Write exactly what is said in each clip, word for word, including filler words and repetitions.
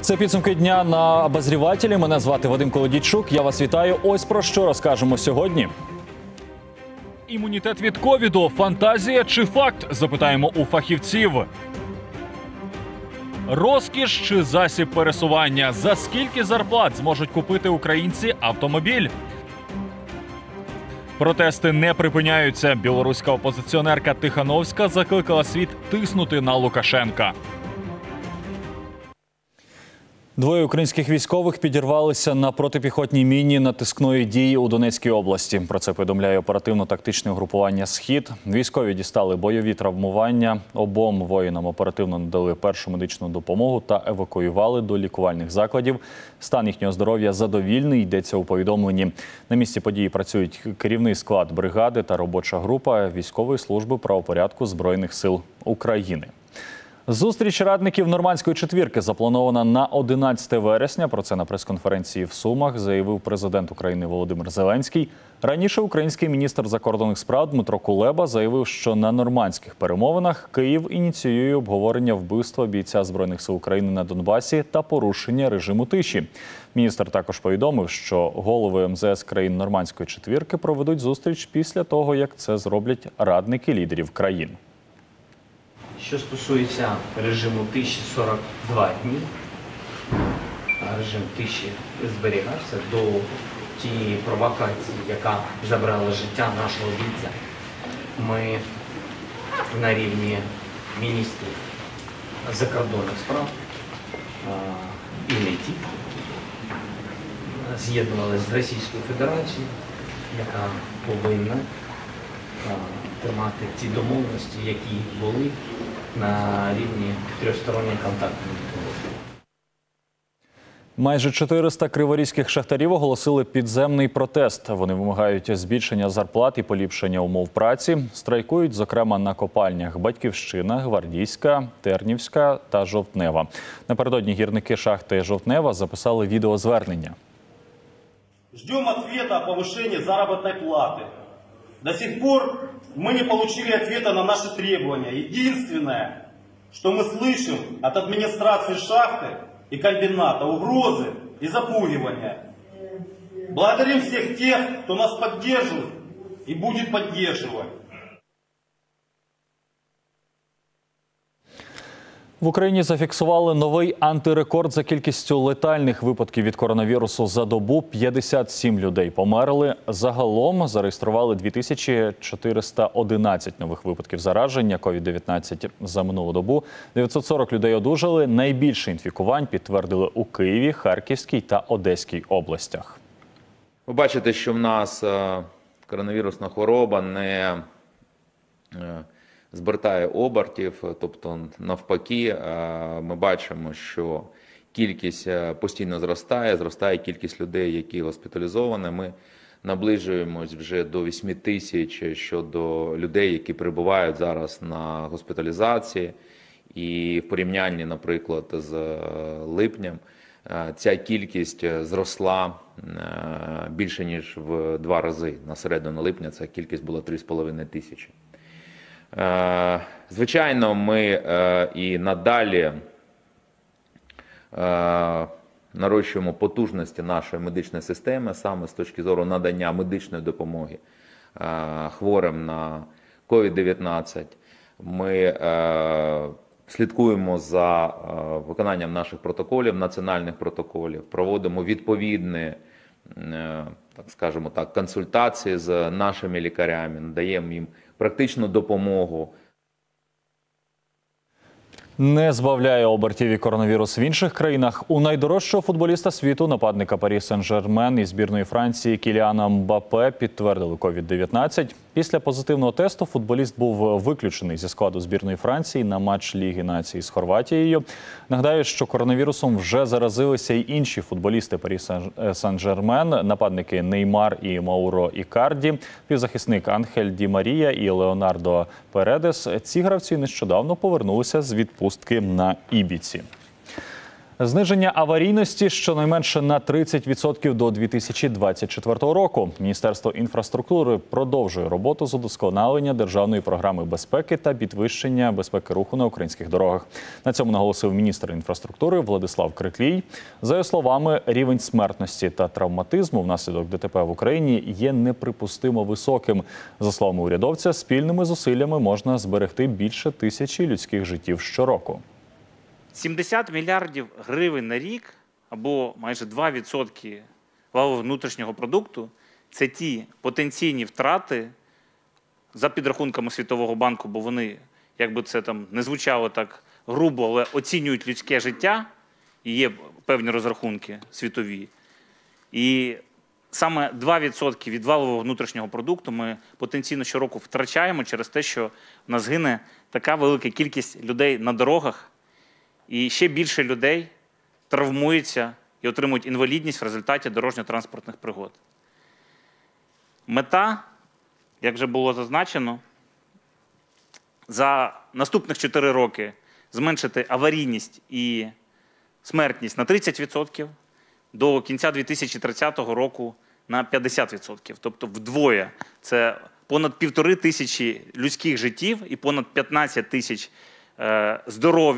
Це підсумки дня на обозрівателі. Мене звати Вадим Колодійчук. Я вас вітаю. Ось про що розкажемо сьогодні. Імунітет від ковіду – фантазія чи факт? Запитаємо у фахівців. Розкіш чи засіб пересування? За скільки зарплат зможуть купити українці автомобіль? Протести не припиняються. Білоруська опозиціонерка Тихановська закликала світ тиснути на Лукашенка. Двоє українських військових підірвалися на протипіхотній міні натискної дії у Донецькій області. Про це повідомляє оперативно-тактичне угрупування «Схід». Військові дістали бойові травмування. Обом воїнам оперативно надали першу медичну допомогу та евакуювали до лікувальних закладів. Стан їхнього здоров'я задовільний, йдеться у повідомленні. На місці події працюють керівний склад бригади та робоча група військової служби правопорядку Збройних сил України. Зустріч радників Нормандської четвірки запланована на одинадцяте вересня. Про це на прес-конференції в Сумах заявив президент України Володимир Зеленський. Раніше український міністр закордонних справ Дмитро Кулеба заявив, що на нормандських перемовинах Київ ініціює обговорення вбивства бійця Збройних сил України на Донбасі та порушення режиму тиші. Міністр також повідомив, що голови ем зе ес країн Нормандської четвірки проведуть зустріч після того, як це зроблять радники лідерів країн. Що стосується режиму тиші сорок два дні, режим тиші зберігався до тієї провокації, яка забрала життя нашого бійця. Ми на рівні міністрів закордонних справ і не тільки з'єднувалися з Російською Федерацією, яка повинна тримати ті домовленості, які були на рівні трьохсторонньої контактної допомоги. Майже чотириста криворізьких шахтарів оголосили підземний протест. Вони вимагають збільшення зарплат і поліпшення умов праці. Страйкують, зокрема, на копальнях «Батьківщина», «Гвардійська», «Тернівська» та «Жовтнева». Напередодні гірники шахти «Жовтнева» записали відеозвернення. Ждемо відповіді о повищенні заробітної плати. До сих пор мы не получили ответа на наши требования. Единственное, что мы слышим от администрации шахты и комбината, угрозы и запугивания. Благодарим всех тех, кто нас поддерживает и будет поддерживать. В Україні зафіксували новий антирекорд за кількістю летальних випадків від коронавірусу за добу. п'ятдесят сім людей померли. Загалом зареєстрували дві тисячі чотириста одинадцять нових випадків зараження ковід дев'ятнадцять за минулу добу. дев'ятсот сорок людей одужали. Найбільше інфікувань підтвердили у Києві, Харківській та Одеській областях. Ви бачите, що в нас коронавірусна хвороба не збертає обертів, тобто навпаки, ми бачимо, що кількість постійно зростає, зростає кількість людей, які госпіталізовані. Ми наближуємось вже до восьми тисяч щодо людей, які перебувають зараз на госпіталізації. І в порівнянні, наприклад, з липнем, ця кількість зросла більше, ніж в два рази. На середину липня ця кількість була три з половиною тисячі. Звичайно, ми і надалі нарощуємо потужності нашої медичної системи, саме з точки зору надання медичної допомоги хворим на ковід дев'ятнадцять. Ми слідкуємо за виконанням наших протоколів, національних протоколів, проводимо відповідні, так скажемо так, консультації з нашими лікарями, надаємо їм практичну допомогу. Не збавляє обертів і коронавірус в інших країнах. У найдорожчого футболіста світу, нападника Парі Сен-Жермен і збірної Франції Кіліана Мбаппе підтвердили ковід дев'ятнадцять. Після позитивного тесту футболіст був виключений зі складу збірної Франції на матч Ліги націй з Хорватією. Нагадаю, що коронавірусом вже заразилися й інші футболісти Парі Сен-Жермен, нападники Неймар і Мауро Ікарді, півзахисник Анхель Ді Марія і Леонардо Передес. Ці гравці нещодавно повернулися з відпустки на Ібіці. Зниження аварійності щонайменше на тридцять відсотків до дві тисячі двадцять четвертого року. Міністерство інфраструктури продовжує роботу з удосконалення державної програми безпеки та підвищення безпеки руху на українських дорогах. На цьому наголосив міністр інфраструктури Владислав Криклій. За його словами, рівень смертності та травматизму внаслідок ДТП в Україні є неприпустимо високим. За словами урядовця, спільними зусиллями можна зберегти більше тисячі людських життів щороку. сімдесят мільярдів гривень на рік, або майже два відсотки валового внутрішнього продукту – це ті потенційні втрати за підрахунками Світового банку, бо вони, як би це там не звучало так грубо, але оцінюють людське життя, і є певні розрахунки світові. І саме два відсотки від валового внутрішнього продукту ми потенційно щороку втрачаємо через те, що в нас гине така велика кількість людей на дорогах, і ще більше людей травмуються і отримують інвалідність в результаті дорожньо-транспортних пригод. Мета, як вже було зазначено, за наступних чотири роки зменшити аварійність і смертність на тридцять відсотків, до кінця дві тисячі тридцятого року на п'ятдесят відсотків. Тобто вдвоє. Це понад півтори тисячі людських життів і понад п'ятнадцять тисяч здоров...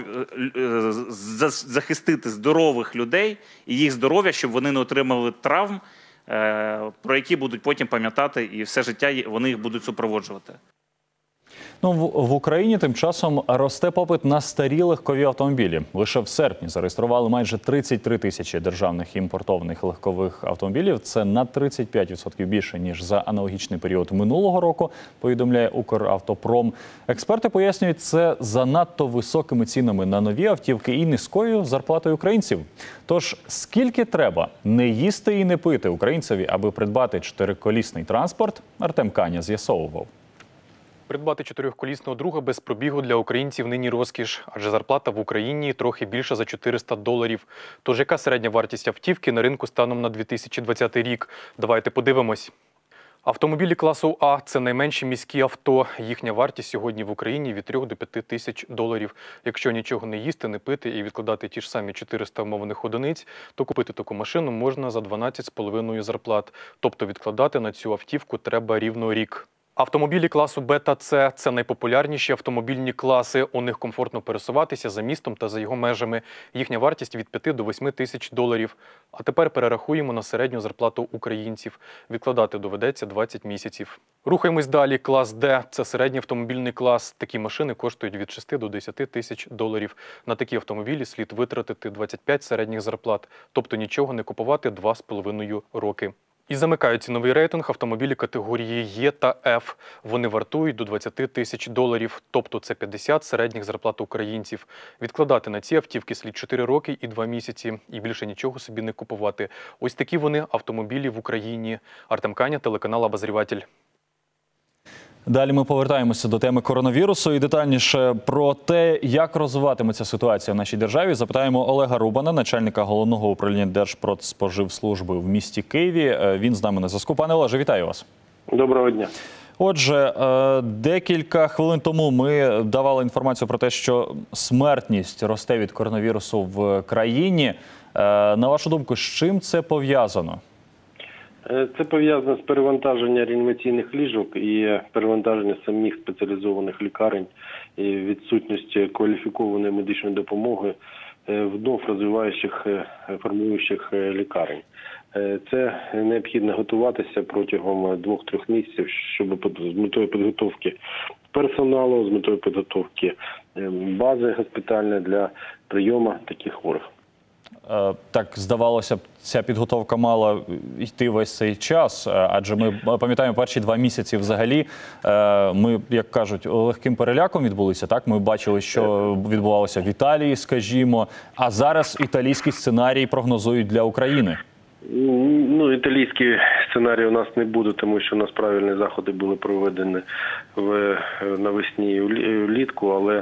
захистити здорових людей і їх здоров'я, щоб вони не отримали травм, про які будуть потім пам'ятати, і все життя вони їх будуть супроводжувати. Ну, в, в Україні тим часом росте попит на старі легкові автомобілі. Лише в серпні зареєстрували майже тридцять три тисячі державних імпортованих легкових автомобілів. Це на тридцять п'ять відсотків більше, ніж за аналогічний період минулого року, повідомляє Укравтопром. Експерти пояснюють, це занадто високими цінами на нові автівки і низькою зарплатою українців. Тож, скільки треба не їсти і не пити українцеві, аби придбати чотириколісний транспорт, Артем Каня з'ясовував. Придбати чотирьохколісного друга без пробігу для українців нині розкіш, адже зарплата в Україні трохи більше за чотириста доларів. Тож яка середня вартість автівки на ринку станом на дві тисячі двадцятий рік? Давайте подивимось. Автомобілі класу А – це найменші міські авто. Їхня вартість сьогодні в Україні від трьох до п'яти тисяч доларів. Якщо нічого не їсти, не пити і відкладати ті ж самі чотириста умовних одиниць, то купити таку машину можна за дванадцять з половиною зарплат. Тобто відкладати на цю автівку треба рівно рік. Автомобілі класу Б та С – це найпопулярніші автомобільні класи. У них комфортно пересуватися за містом та за його межами. Їхня вартість від п'яти до восьми тисяч доларів. А тепер перерахуємо на середню зарплату українців. Відкладати доведеться двадцять місяців. Рухаємось далі. Клас Д – це середній автомобільний клас. Такі машини коштують від шести до десяти тисяч доларів. На такі автомобілі слід витратити двадцять п'ять середніх зарплат. Тобто нічого не купувати два з половиною роки. І замикають ціновий рейтинг автомобілі категорії Е та Ф. Вони вартують до двадцяти тисяч доларів, тобто це п'ятдесят середніх зарплат українців. Відкладати на ці автівки слід чотири роки і два місяці, і більше нічого собі не купувати. Ось такі вони автомобілі в Україні. Артем Каня, телеканал «Обозріватель». Далі ми повертаємося до теми коронавірусу і детальніше про те, як розвиватиметься ситуація в нашій державі, запитаємо Олега Рубана, начальника Головного управління Держпродспоживслужби в місті Києві. Він з нами на зв'язку. Пане Олеже, вітаю вас. Доброго дня. Отже, декілька хвилин тому ми давали інформацію про те, що смертність росте від коронавірусу в країні. На вашу думку, з чим це пов'язано? Це пов'язано з перевантаженням реанімаційних ліжок і перевантаженням самих спеціалізованих лікарень, і відсутності кваліфікованої медичної допомоги вновь розвиваючих, формуючих лікарень. Це необхідно готуватися протягом двох-трьох місяців, щоб з метою підготовки персоналу, з метою підготовки бази госпітальної для прийому таких хворих. Так, здавалося б, ця підготовка мала йти весь цей час, адже ми пам'ятаємо, перші два місяці взагалі ми, як кажуть, легким переляком відбулися. Так, ми бачили, що відбувалося в Італії, скажімо, а зараз італійський сценарій прогнозують для України. Ну, італійський сценарій у нас не буде, тому що у нас правильні заходи були проведені в навесні і влітку, але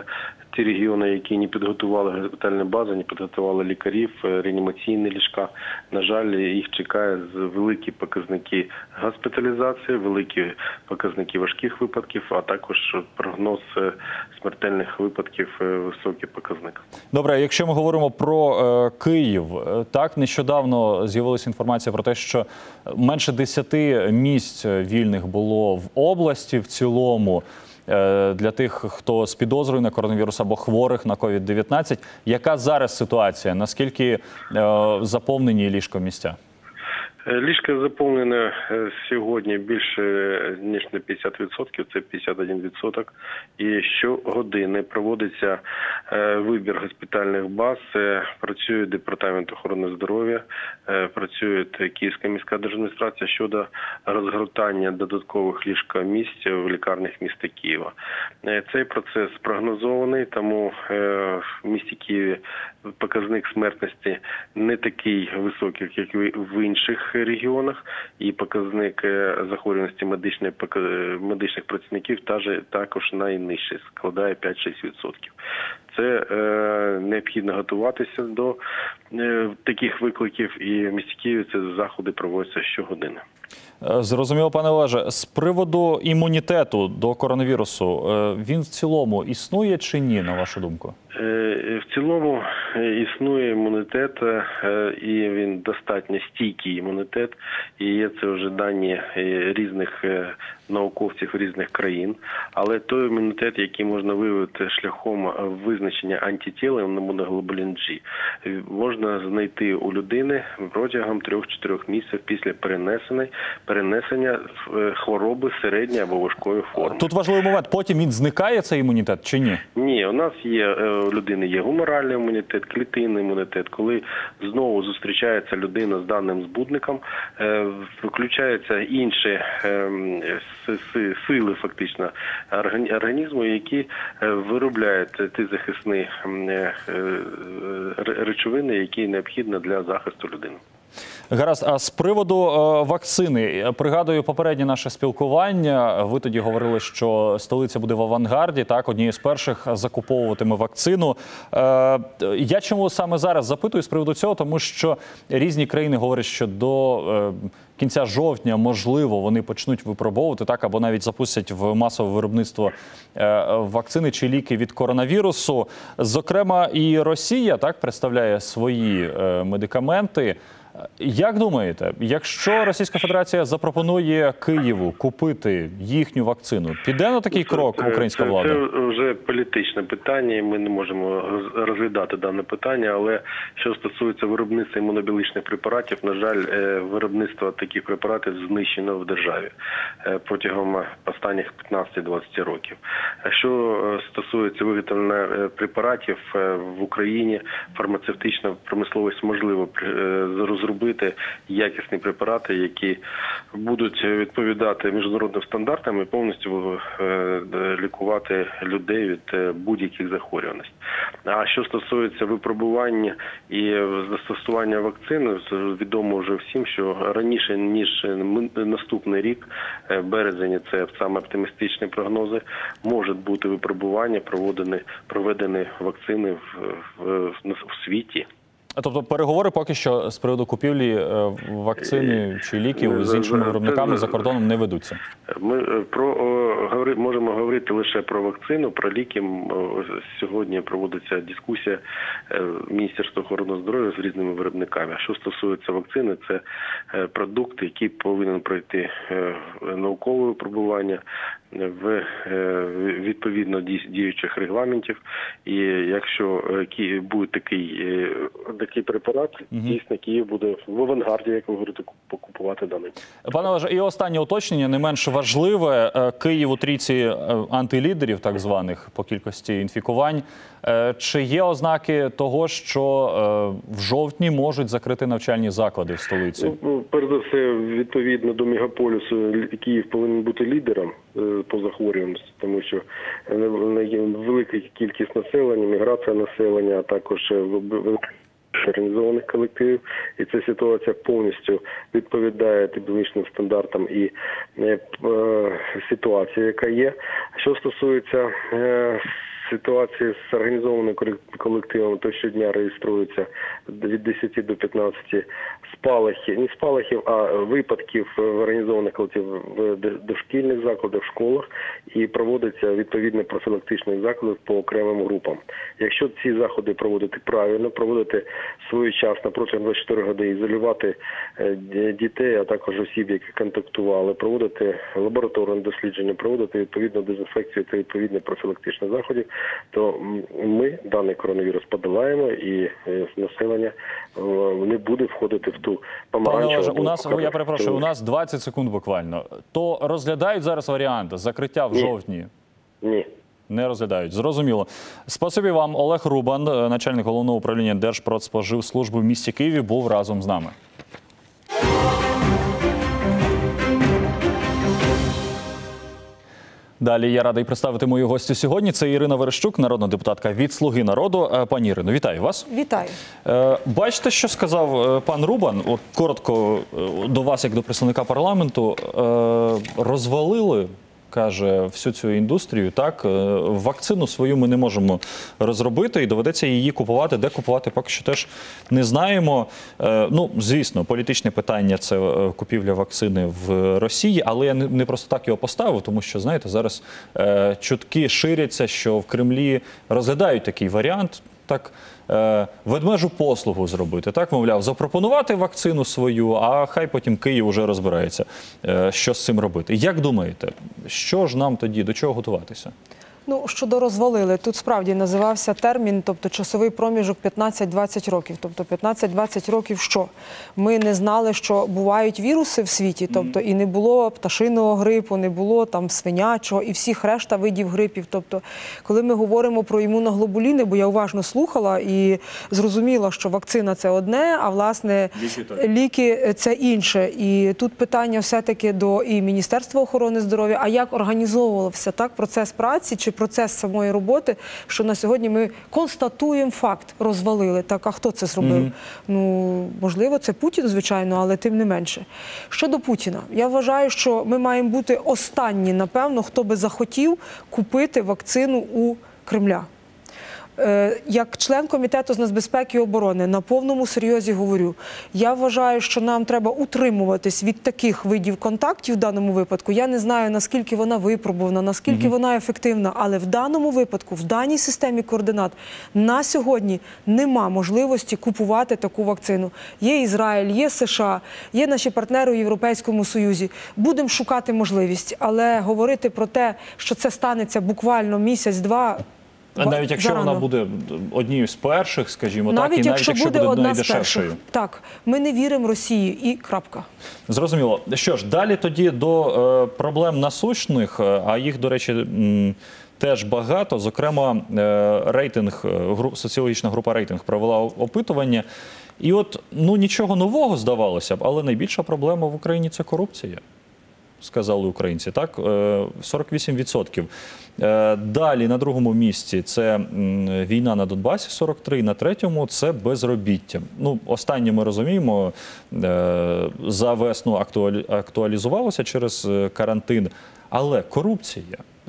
ті регіони, які не підготували госпітальні бази, не підготували лікарів, реанімаційні ліжка. На жаль, їх чекає великі показники госпіталізації, великі показники важких випадків, а також прогноз смертельних випадків високий показник. Добре, якщо ми говоримо про е, Київ, так, нещодавно з'явилася інформація про те, що менше десяти місць вільних було в області в цілому е, для тих, хто з підозрою на коронавірус або хворих на ковід дев'ятнадцять. Яка зараз ситуація? Наскільки е, заповнені ліжко-місця? Ліжка заповнено сьогодні більше, ніж на п'ятдесят відсотків, це п'ятдесят один відсоток. І щогодини проводиться вибір госпітальних баз, працює Департамент охорони здоров'я, працює Київська міська держадміністрація щодо розгортання додаткових ліжко-місць в лікарнях міста Києва. Цей процес прогнозований, тому в місті Києві показник смертності не такий високий, як в інших регіонах, і показник захворюваності медичних, медичних працівників також найнижчий, складає п'ять-шість відсотків. Це е, необхідно готуватися до е, таких викликів, і в місті Києві ці заходи проводяться щогодини. Зрозуміло, пане Олеже. З приводу імунітету до коронавірусу, він в цілому існує чи ні, на вашу думку? В цілому існує імунітет, і він достатньо стійкий імунітет, і є це вже дані різних науковців різних країн. Але той імунітет, який можна виявити шляхом визначення антитіл на імуноглобулін G, можна знайти у людини протягом трьох-чотирьох місяців після перенесення, перенесення хвороби середньої або важкої форми. Тут важливий момент. Потім він зникає, цей імунітет, чи ні? Ні, у нас є, у людини є гуморальний імунітет, клітинний імунітет. Коли знову зустрічається людина з даним збудником, виключаються інші сили фактично організму, які виробляють ті захисні речовини, які необхідні для захисту людини. Гаразд, а з приводу е, вакцини, пригадую попереднє наше спілкування, ви тоді говорили, що столиця буде в авангарді, так, однією з перших закуповуватиме вакцину. Е, я чому саме зараз запитую з приводу цього, тому що різні країни говорять, що до е, кінця жовтня, можливо, вони почнуть випробовувати, так, або навіть запустять в масове виробництво е, вакцини чи ліки від коронавірусу. Зокрема, і Росія, так, представляє свої е, медикаменти. Як думаєте, якщо Російська Федерація запропонує Києву купити їхню вакцину, піде на такий крок українська влада? Це, це вже політичне питання, і ми не можемо розглядати дане питання, але що стосується виробництва імунобіологічних препаратів, на жаль, виробництво таких препаратів знищено в державі протягом останніх п'ятнадцяти-двадцяти років. Що стосується виготовлення препаратів в Україні, фармацевтична промисловість можливо розробити якісні препарати, які будуть відповідати міжнародним стандартам і повністю лікувати людей від будь-яких захворювань. А що стосується випробування і застосування вакцин, відомо вже всім, що раніше, ніж наступний рік, березень, це саме оптимістичні прогнози, можуть бути випробування, проведені, проведені вакцини в, в, в світі. Тобто переговори поки що з приводу купівлі вакцини чи ліків з іншими виробниками за кордоном не ведуться? Ми про, можемо говорити лише про вакцину, про ліки. Сьогодні проводиться дискусія Міністерства охорони здоров'я з різними виробниками. Що стосується вакцини, це продукт, який повинен пройти наукове випробування в відповідно діючих регламентів. І якщо буде такий, такий препарат, угу. дійсно Київ буде в авангарді, як ви говорите, покупувати даний. Пане Олеже, і останнє уточнення, не менш важливе. Київ у трійці антилідерів, так званих, по кількості інфікувань. Чи є ознаки того, що в жовтні можуть закрити навчальні заклади в столиці? Ну, перш за все, відповідно до мегаполісу, Київ повинен бути лідером по захворюваності, тому що велика кількість населення, міграція населення, а також організованих колективів, і ця ситуація повністю відповідає епідемічним стандартам і е, ситуації, яка є. Що стосується е, ситуації з організованими колективами, то щодня реєструється від десяти до п'ятнадцяти спалахів, не спалахів, а випадків в організованих колективах в дошкільних закладах, в школах, і проводиться відповідний профілактичний заклад по окремим групам. Якщо ці заходи проводити правильно, проводити своєчасно протягом двадцяти чотирьох годин, ізолювати дітей, а також осіб, які контактували, проводити лабораторне дослідження, проводити відповідну дезінфекцію та відповідні профілактичні заходи, то ми даний коронавірус подолаємо і населення не буде входити в ту помаранчеву. Пане Олеже, у нас, я перепрошую, у нас двадцять секунд буквально. То розглядають зараз варіант закриття в Ні. жовтні? Ні. Не розглядають. Зрозуміло. Спасибі вам. Олег Рубан, начальник Головного управління Держпродспоживслужби в місті Києві, був разом з нами. Далі я радий представити мою гостю сьогодні. Це Ірина Верещук, народна депутатка від «Слуги народу». Пані Ірино, вітаю вас. Вітаю. Бачите, що сказав пан Рубан? От коротко до вас, як до представника парламенту. Розвалили, каже, всю цю індустрію, так? Вакцину свою ми не можемо розробити і доведеться її купувати. Де купувати, поки що теж не знаємо. Ну, звісно, політичне питання – це купівля вакцини в Росії, але я не просто так його поставив, тому що, знаєте, зараз чутки ширяться, що в Кремлі розглядають такий варіант, так, ведмежу послугу зробити, так, мовляв, запропонувати вакцину свою, а хай потім Київ уже розбирається, що з цим робити. Як думаєте, що ж нам тоді, до чого готуватися? Ну, щодо розвалили, тут справді називався термін, тобто часовий проміжок п'ятнадцять-двадцять років. Тобто п'ятнадцять-двадцять років що? Ми не знали, що бувають віруси в світі, тобто і не було пташиного грипу, не було там свинячого і всіх решта видів грипів. Тобто, коли ми говоримо про імуноглобуліни, бо я уважно слухала і зрозуміла, що вакцина – це одне, а власне ліки, ліки – це інше. І тут питання все-таки до і Міністерства охорони здоров'я, а як організовувався так процес праці, чи процес самої роботи, що на сьогодні ми констатуємо факт, розвалили. Так, а хто це зробив? Mm-hmm. Ну, можливо, це Путін, звичайно, але тим не менше. Щодо Путіна, я вважаю, що ми маємо бути останні, напевно, хто би захотів купити вакцину у Кремля. Як член Комітету з нацбезпеки і оборони на повному серйозі говорю, я вважаю, що нам треба утримуватись від таких видів контактів в даному випадку. Я не знаю, наскільки вона випробувана, наскільки mm-hmm. вона ефективна, але в даному випадку, в даній системі координат, на сьогодні нема можливості купувати таку вакцину. Є Ізраїль, є США, є наші партнери у Європейському Союзі. Будемо шукати можливість, але говорити про те, що це станеться буквально місяць-два, а навіть якщо зарано. Вона буде однією з перших, скажімо навіть так, і якщо навіть якщо буде, буде найдешевшою. Так, ми не віримо Росії і крапка. Зрозуміло. Що ж, далі тоді до е, проблем насущних, а їх, до речі, м, теж багато. Зокрема, е, рейтинг, гру, соціологічна група «Рейтинг» провела опитування. І от, ну, нічого нового, здавалося б, але найбільша проблема в Україні – це корупція. Сказали українці, так? сорок вісім відсотків. Далі на другому місці це війна на Донбасі, сорок три, на третьому це безробіття. Ну, останнє ми розуміємо, за весну актуалізувалося через карантин, але корупція.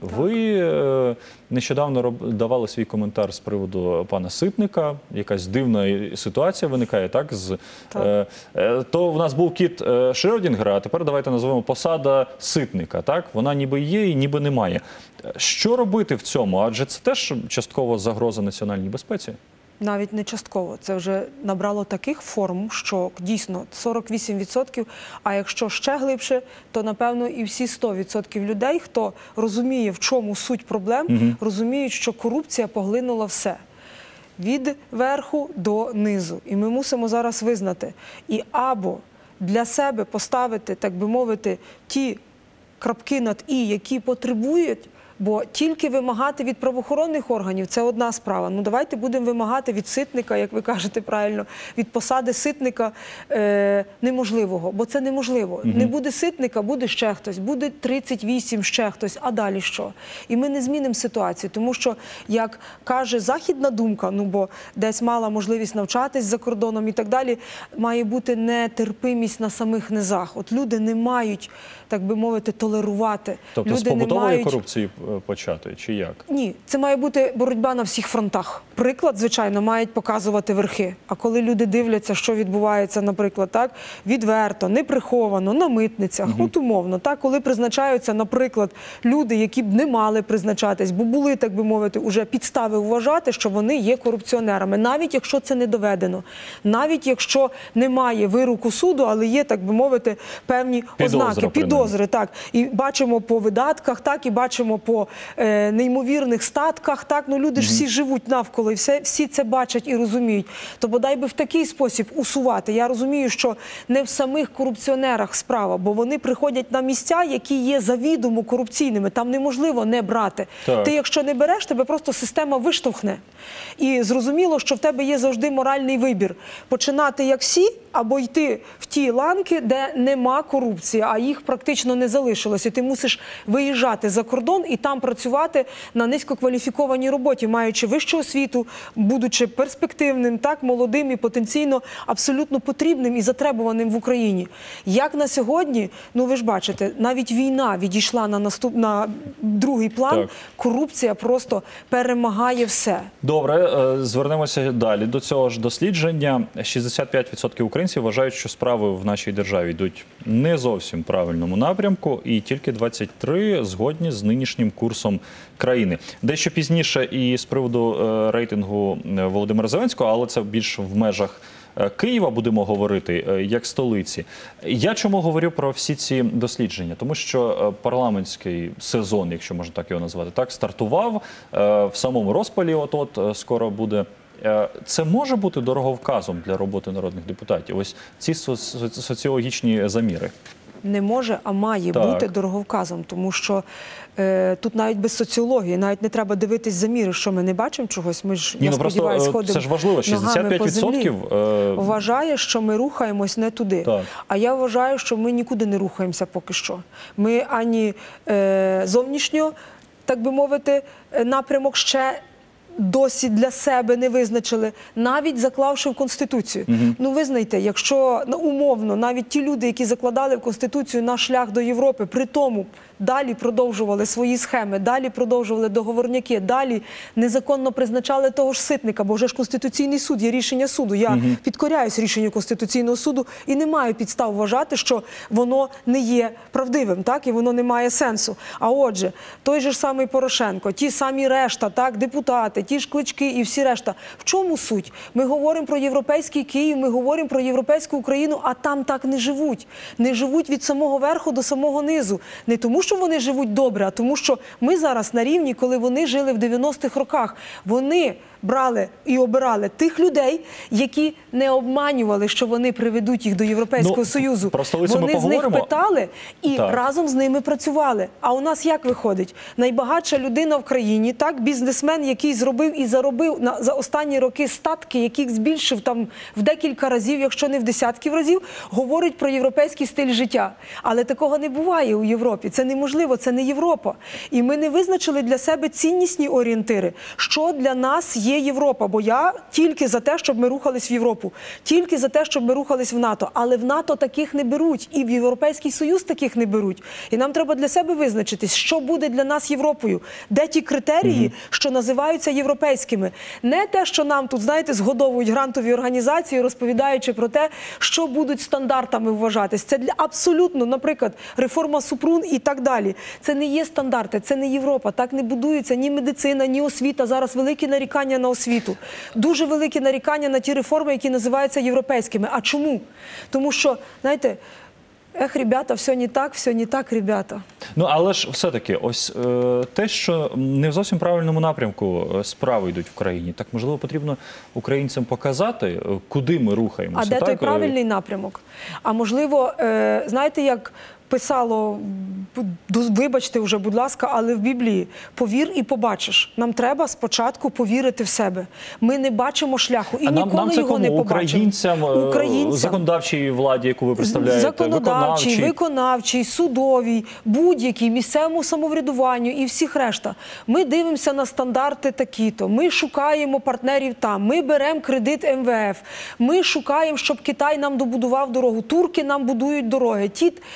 Ви нещодавно давали свій коментар з приводу пана Ситника. Якась дивна ситуація виникає, так? З, так. Е, то в нас був кіт Шрёдінгера, а тепер давайте назвемо посада Ситника, так? Вона ніби є і ніби немає. Що робити в цьому? Адже це теж частково загроза національній безпеці. Навіть не частково. Це вже набрало таких форм, що дійсно сорок вісім відсотків, а якщо ще глибше, то, напевно, і всі сто відсотків людей, хто розуміє, в чому суть проблем, угу. розуміють, що корупція поглинула все. Від верху до низу. І ми мусимо зараз визнати. І або для себе поставити, так би мовити, ті крапки над «і», які потребують. Бо тільки вимагати від правоохоронних органів – це одна справа. Ну, давайте будемо вимагати від Ситника, як ви кажете правильно, від посади Ситника е, неможливого. Бо це неможливо. Угу. Не буде Ситника, буде ще хтось, буде тридцять вісім ще хтось, а далі що? І ми не змінимо ситуацію, тому що, як каже західна думка, ну, бо десь мала можливість навчатись за кордоном і так далі, має бути нетерпимість на самих низах. От люди не мають, так би мовити, толерувати. Тобто люди з побутової не мають... корупції почати, чи як? Ні, це має бути боротьба на всіх фронтах. Приклад, звичайно, мають показувати верхи. А коли люди дивляться, що відбувається, наприклад, так, відверто, неприховано, на митницях, угу. от умовно, так, коли призначаються, наприклад, люди, які б не мали призначатись, бо були, так би мовити, уже підстави вважати, що вони є корупціонерами, навіть якщо це не доведено, навіть якщо немає вироку суду, але є, так би мовити, певні Підозра, ознаки, підозри, так, і бачимо по видатках, так, і бачимо по е, неймовірних статках, так, ну люди ж всі живуть навколо, і все, всі це бачать і розуміють. То бодай би в такий спосіб усувати. Я розумію, що не в самих корупціонерах справа, бо вони приходять на місця, які є завідомо корупційними, там неможливо не брати. Так. Ти, якщо не береш, тебе просто система виштовхне. І зрозуміло, що в тебе є завжди моральний вибір. Починати як всі, або йти в ті ланки, де нема корупції, а їх практично не залишилось. І ти мусиш виїжджати за кордон і там працювати на низькокваліфікованій роботі, маючи вищу освіту, будучи перспективним, так, молодим і потенційно абсолютно потрібним і затребуваним в Україні. Як на сьогодні, ну ви ж бачите, навіть війна відійшла на, наступ... на другий план, так. Корупція просто перемагає все. Добре, звернемося далі до цього ж дослідження. шістдесят п'ять відсотків українців вважають, що справи в нашій державі йдуть не зовсім в правильному напрямку, і тільки двадцять три згодні з нинішнім курсом країни. Дещо пізніше і з приводу рейтингу Володимира Зеленського, але це більш в межах Києва будемо говорити, як столиці. Я чому говорю про всі ці дослідження? Тому що парламентський сезон, якщо можна так його назвати, так, стартував в самому розпалі, от-от скоро буде. Це може бути дороговказом для роботи народних депутатів? Ось ці соціологічні заміри. Не може, а має так. бути дороговказом, тому що е, тут навіть без соціології, навіть не треба дивитись заміри, що ми не бачимо чогось, ми ж, Ні, я ну, сподіваюся, сходимо це ж важливо, шістдесят п'ять відсотків е... вважає, що ми рухаємось не туди. Так. А я вважаю, що ми нікуди не рухаємося поки що. Ми ані е, зовнішньо, так би мовити, напрямок ще досі для себе не визначили, навіть заклавши в Конституцію. Угу. Ну, визнайте, якщо ну, умовно, навіть ті люди, які закладали в Конституцію наш шлях до Європи, при тому далі продовжували свої схеми, далі продовжували договорняки, далі незаконно призначали того ж Ситника, бо вже ж Конституційний суд, є рішення суду. Я угу. підкоряюсь рішенню Конституційного суду і не маю підстав вважати, що воно не є правдивим, так, і воно не має сенсу. А отже, той же ж самий Порошенко, ті самі решта, так, депутати, ті ж Клички і всі решта. В чому суть? Ми говоримо про європейський Київ, ми говоримо про європейську Україну, а там так не живуть. Не живуть від самого верху до самого низу. Не тому, що вони живуть добре, а тому, що ми зараз на рівні, коли вони жили в дев'яностих роках. Вони брали і обирали тих людей, які не обманювали, що вони приведуть їх до Європейського ну, Союзу. Про столицю вони ми з них питали і так. разом з ними працювали. А у нас як виходить? Найбагатша людина в країні, так, бізнесмен, який зробив і заробив на, за останні роки статки, яких збільшив там в декілька разів, якщо не в десятків разів, говорить про європейський стиль життя. Але такого не буває у Європі. Це неможливо, це не Європа. І ми не визначили для себе ціннісні орієнтири, що для нас є Європа, бо я тільки за те, щоб ми рухались в Європу, тільки за те, щоб ми рухались в НАТО. Але в НАТО таких не беруть, і в Європейський Союз таких не беруть. І нам треба для себе визначитись, що буде для нас Європою, де ті критерії, угу. що називаються європейськими. Не те, що нам тут, знаєте, згодовують грантові організації, розповідаючи про те, що будуть стандартами вважатись. Це для абсолютно, наприклад, реформа Супрун і так далі. Це не є стандарти, це не Європа. Так не будується ні медицина, ні освіта. Зараз великі нарікання на освіту. Дуже великі нарікання на ті реформи, які називаються європейськими. А чому? Тому що, знаєте, ех, ребята, все не так, все не так, ребята. Ну, але ж все-таки, ось е, те, що не в зовсім правильному напрямку справи йдуть в країні, так, можливо, потрібно українцям показати, куди ми рухаємося. А де так? той правильний напрямок? А можливо, е, знаєте, як писало, вибачте вже, будь ласка, але в Біблії, повір і побачиш. Нам треба спочатку повірити в себе. Ми не бачимо шляху і а ніколи нам, нам його не побачимо. Українцям, Українцям, законодавчій владі, яку ви представляєте, законодавчій, виконавчій, виконавчій, судовій, будь-якій, місцевому самоврядуванню і всіх решта. Ми дивимося на стандарти такі-то, ми шукаємо партнерів там, ми беремо кредит ем ве еф, ми шукаємо, щоб Китай нам добудував дорогу, турки нам будують дороги. Ті, слухайте,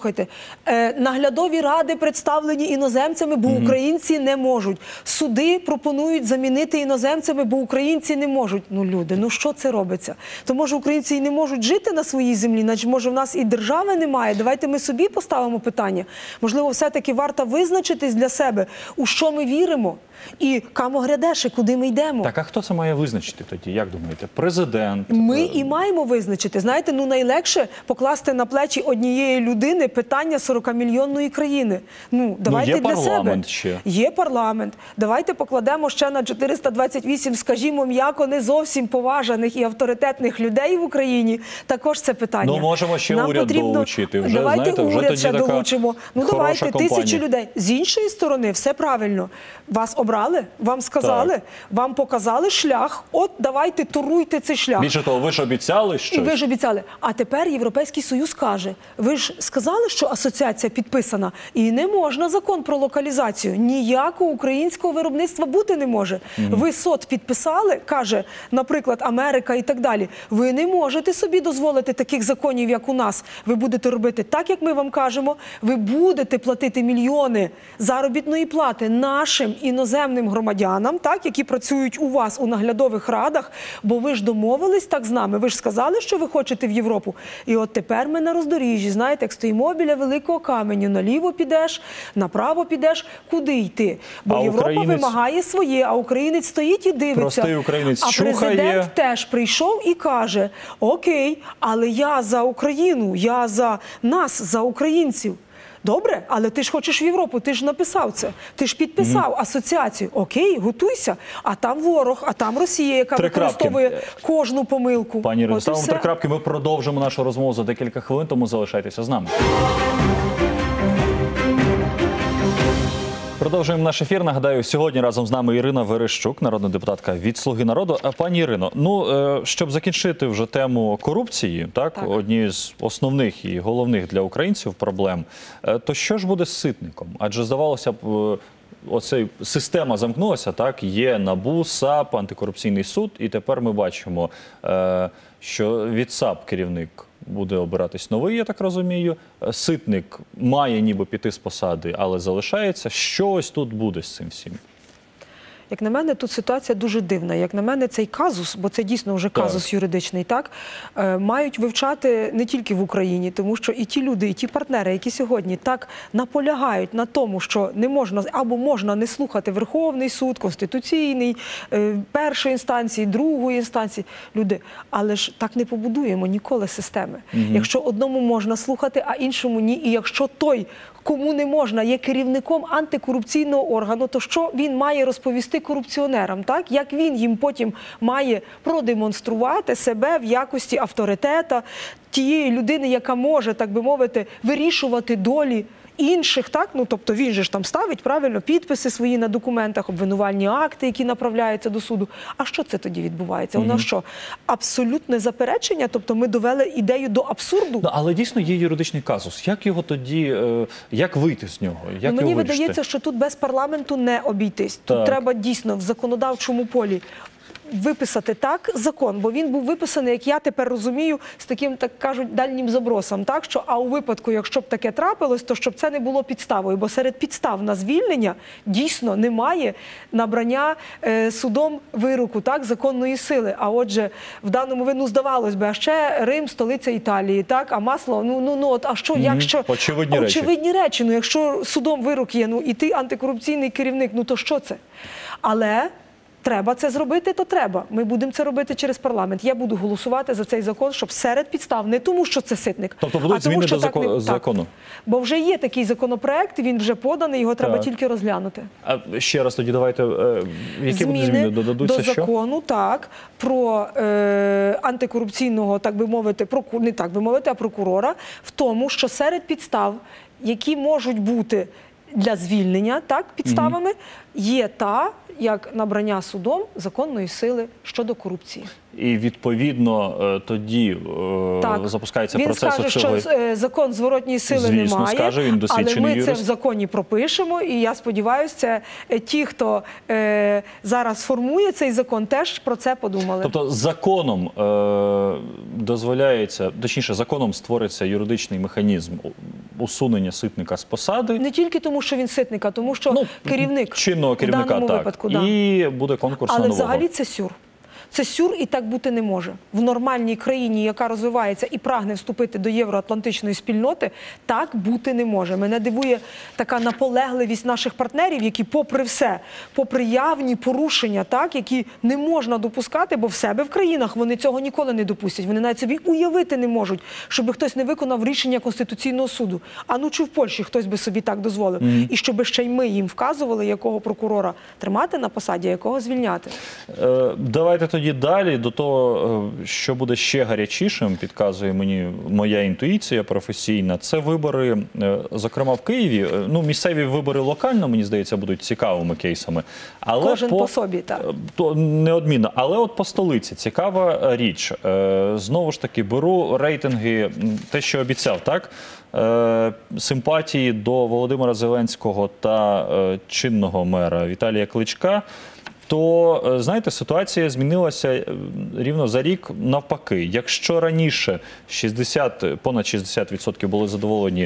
Послухайте, е, наглядові ради представлені іноземцями, бо Мгм. українці не можуть. Суди пропонують замінити іноземцями, бо українці не можуть. Ну, люди, ну що це робиться? То може українці і не можуть жити на своїй землі, значить може в нас і держави немає? Давайте ми собі поставимо питання. Можливо, все-таки варто визначитись для себе, у що ми віримо і камо грядеше, куди ми йдемо. Так, а хто це має визначити тоді? Як думаєте? Президент? Ми Е, і маємо визначити. Знаєте, ну найлегше покласти на плечі однієї людини питання сорокамільйонної країни. Ну, давайте є для себе. парламент ще. Є парламент. Давайте покладемо ще на чотириста двадцять вісім, скажімо, м'яко, не зовсім поважаних і авторитетних людей в Україні. Також це питання. Ну, можемо ще Нам уряд потрібно... долучити. Вже, давайте знаєте, вже уряд тоді ще така долучимо. Ну, хороша давайте, тисячі компанія. людей. З іншої сторони, все правильно. Вас обрали, вам сказали, Так. вам показали шлях. От давайте туруйте цей шлях. Більше того, ви ж обіцяли щось? І ви ж обіцяли. А тепер Європейський Союз каже, ви ж сказали, що асоціація підписана, і не можна закон про локалізацію. Ніякого українського виробництва бути не може. Ви СОТ підписали, каже, наприклад, Америка і так далі. Ви не можете собі дозволити таких законів, як у нас. Ви будете робити так, як ми вам кажемо. Ви будете платити мільйони заробітної плати нашим іноземним громадянам, так, які працюють у вас у наглядових радах, бо ви ж домовились так з нами, ви ж сказали, що ви хочете в Європу. І от тепер ми на роздоріжжі, знаєте, як стоїмо біля великого каменю, наліво підеш, направо підеш, куди йти? Бо А Європа українець- вимагає своє, а українець стоїть і дивиться. Простий українець а чухає. президент теж прийшов і каже, окей, але я за Україну, я за нас, за українців. Добре, але ти ж хочеш в Європу, ти ж написав це, ти ж підписав асоціацію. Окей, готуйся, а там ворог, а там Росія, яка Три крапки. використовує кожну помилку. Пані Ірино, От і ставимо все. три крапки. Ми продовжимо нашу розмову за декілька хвилин, тому залишайтеся з нами. Продовжуємо наш ефір. Нагадаю, сьогодні разом з нами Ірина Верещук, народна депутатка від «Слуги народу». А пані Ірино, ну, е, щоб закінчити вже тему корупції, так, Так. однією з основних і головних для українців проблем, е, то що ж буде з Ситником? Адже, здавалося б, е, оцей система замкнулася, так, є НАБУ, САП, антикорупційний суд, і тепер ми бачимо, е, що від САП керівник буде обиратись новий, я так розумію. Ситник має ніби піти з посади, але залишається. Що ось тут буде з цим всім? Як на мене, тут ситуація дуже дивна. Як на мене, цей казус, бо це дійсно вже Так. казус юридичний, так, е, мають вивчати не тільки в Україні, тому що і ті люди, і ті партнери, які сьогодні так наполягають на тому, що не можна, або можна не слухати Верховний суд, Конституційний, е, першої інстанції, другої інстанції, люди, але ж так не побудуємо ніколи системи. Якщо одному можна слухати, а іншому ні, і якщо той, кому не можна, є керівником антикорупційного органу, то що він має розповісти корупціонерам, так? Як він їм потім має продемонструвати себе в якості авторитета, тієї людини, яка може, так би мовити, вирішувати долі інших, так? Ну, тобто він же ж там ставить, правильно, підписи свої на документах, обвинувальні акти, які направляються до суду. А що це тоді відбувається? У нас що? Абсолютне заперечення? Тобто ми довели ідею до абсурду? Ну, але дійсно є юридичний казус. Як його тоді, е, як вийти з нього? Як Ну, мені його вирішити? видається, що тут без парламенту не обійтись. Тут Так. треба дійсно в законодавчому полі виписати так закон, бо він був виписаний, як я тепер розумію, з таким, так кажуть, дальнім забросом. Так, що, а у випадку, якщо б таке трапилось, то щоб це не було підставою. Бо серед підстав на звільнення дійсно немає набрання е, судом вироку, так, законної сили. А отже, в даному вину здавалось би, а ще Рим, столиця Італії, так, а масло, ну, ну, ну от, а що, як що? Очевидні речі. Очевидні речі. Ну, якщо судом вирок є, ну, і ти антикорупційний керівник, ну, то що це? Але треба це зробити, то треба. Ми будемо це робити через парламент. Я буду голосувати за цей закон, щоб серед підстав, не тому, що це Ситник. Тобто будуть а тому, зміни що до так зако- не- так. закону? Бо вже є такий законопроект, він вже поданий, його треба Так. тільки розглянути. А ще раз тоді давайте, е, які будуть зміни? Додадуться, до що? закону, так, про е, антикорупційного, так би мовити, проку... не так би мовити, а прокурора, в тому, що серед підстав, які можуть бути для звільнення, так, підставами, є та, як набрання судом законної сили щодо корупції. І відповідно е, тоді е, Так. запускається Він процес скаже, оцього. що е, закон зворотньої сили Звісно, немає, скаже, він але досвідчений ми це в юрист. законі пропишемо, і я сподіваюся, це е, ті, хто е, зараз формує цей закон, теж про це подумали. Тобто законом е, дозволяється, точніше, законом створиться юридичний механізм усунення Ситника з посади. Не тільки тому, що він Ситник, а тому, що Ну, керівник чинного в керівника, даному так. випадку. Да. І буде конкурс на Але нового. взагалі це сюр. Це сюр, і так бути не може. В нормальній країні, яка розвивається і прагне вступити до євроатлантичної спільноти, так бути не може. Мене дивує така наполегливість наших партнерів, які попри все, попри явні порушення, так, які не можна допускати, бо в себе в країнах вони цього ніколи не допустять. Вони навіть собі уявити не можуть, щоб хтось не виконав рішення Конституційного суду. А ну чи в Польщі хтось би собі так дозволив? Mm-hmm. І щоб ще й ми їм вказували, якого прокурора тримати на посаді, а якого звільняти. Е, давайте тоді Тоді далі до того, що буде ще гарячішим, підказує мені моя інтуїція професійна, це вибори, зокрема в Києві. Ну, місцеві вибори локально, мені здається, будуть цікавими кейсами. Але Кожен по, по собі, так. То неодмінно. Але от по столиці цікава річ. Знову ж таки, беру рейтинги, те, що обіцяв, так? Симпатії до Володимира Зеленського та чинного мера Віталія Кличка. То, знаєте, ситуація змінилася рівно за рік навпаки. Якщо раніше шістдесят, понад шістдесят відсотків були задоволені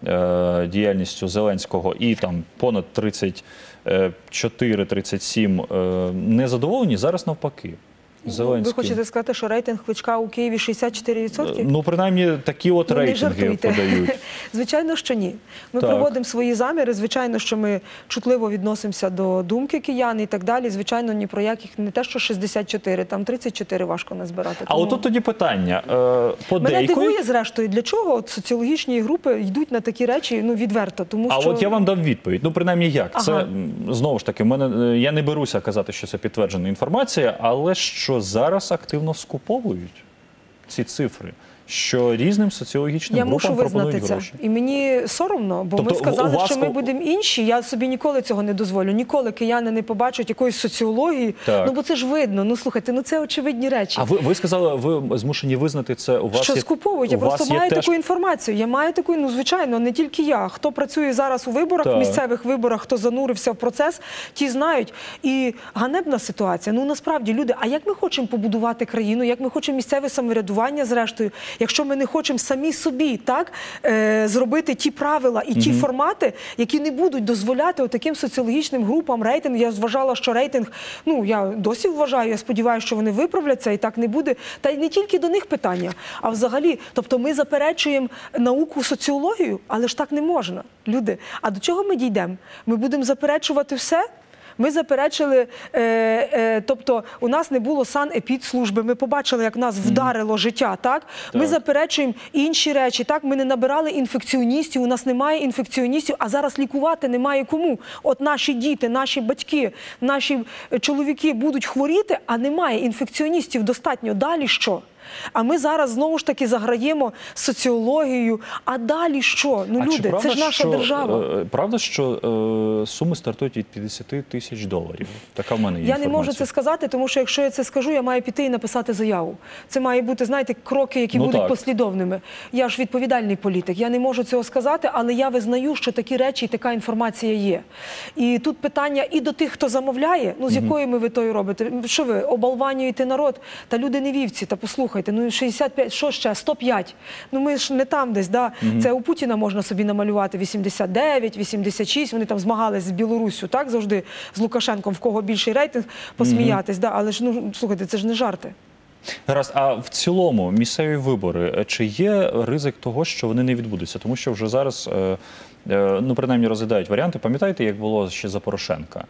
е, діяльністю Зеленського і там понад тридцять чотири - тридцять сім е, незадоволені, зараз навпаки. Зеленський. Ви хочете сказати, що рейтинг Кличка у Києві шістдесят чотири відсотки? Ну, принаймні, такі от ну, рейтинги подають. Звичайно, що ні. Ми так. проводимо свої заміри, звичайно, що ми чутливо відносимося до думки киян і так далі. Звичайно, ні про яких, не те, що шістдесят чотири, там тридцять чотири важко назбирати. А Тому... от тут тоді питання. Подейкують... Мене дивує, зрештою, для чого от соціологічні групи йдуть на такі речі, ну, відверто. Тому, а що... от я вам дам відповідь. Ну, принаймні, як? Ага. Це, знову ж таки, в мене, я не беруся казати, що це підтверджена інформація, але що зараз активно скуповують ці цифри, що різним соціологічним я групам пропонують це. гроші. І мені соромно, бо тобто, ми сказали, вас... що ми будемо інші. Я собі ніколи цього не дозволю. Ніколи кияни не побачать якоїсь соціології. Так. Ну, бо це ж видно. Ну, слухайте, ну це очевидні речі. А ви, ви сказали, ви змушені визнати це у вас що є... скуповують? Я просто маю теж... таку інформацію. Я маю таку, ну, звичайно, не тільки я. Хто працює зараз у виборах, так. в місцевих виборах, хто занурився в процес, ті знають. І ганебна ситуація. Ну, насправді, люди, а як ми хочемо побудувати країну, як ми хочемо місцеве самоврядування, зрештою, якщо ми не хочемо самі собі так е, зробити ті правила і ті mm-hmm. формати, які не будуть дозволяти таким соціологічним групам рейтинг. Я вважала, що рейтинг, ну, я досі вважаю, я сподіваюся, що вони виправляться і так не буде. Та й не тільки до них питання, а взагалі, тобто ми заперечуємо науку, соціологію, але ж так не можна, люди. А до чого ми дійдемо? Ми будемо заперечувати все? Ми заперечили, е, е, тобто у нас не було санепідслужби, ми побачили, як нас вдарило життя, так? так? Ми заперечуємо інші речі, так? Ми не набирали інфекціоністів, у нас немає інфекціоністів, а зараз лікувати немає кому. От наші діти, наші батьки, наші чоловіки будуть хворіти, а немає інфекціоністів достатньо. Далі що? А ми зараз знову ж таки заграємо соціологію. А далі що? Ну, а люди, правда, це ж наша що, держава. Правда, що е, суми стартують від п'ятдесят тисяч доларів? Така в мене є Я інформація. не можу це сказати, тому що якщо я це скажу, я маю піти і написати заяву. Це має бути, знаєте, кроки, які ну, будуть так. послідовними. Я ж відповідальний політик, я не можу цього сказати, але я визнаю, що такі речі і така інформація є. І тут питання і до тих, хто замовляє, ну з якою ми ви тою робите? Що ви, оболванюєте народ? Та люди не вівці, та послухайте. Ну, шістдесят п'ять, що ще? сто п'ять. Ну, ми ж не там десь, да? Mm-hmm. Це у Путіна можна собі намалювати вісімдесят дев'ять, вісімдесят шість, вони там змагались з Білоруссю, так, завжди, з Лукашенком, в кого більший рейтинг, посміятись, mm-hmm. да? Але ж, ну, слухайте, це ж не жарти. Гаразд, а в цілому місцеві вибори, чи є ризик того, що вони не відбудуться? Тому що вже зараз, ну, принаймні, розглядають варіанти. Пам'ятаєте, як було ще за Порошенка?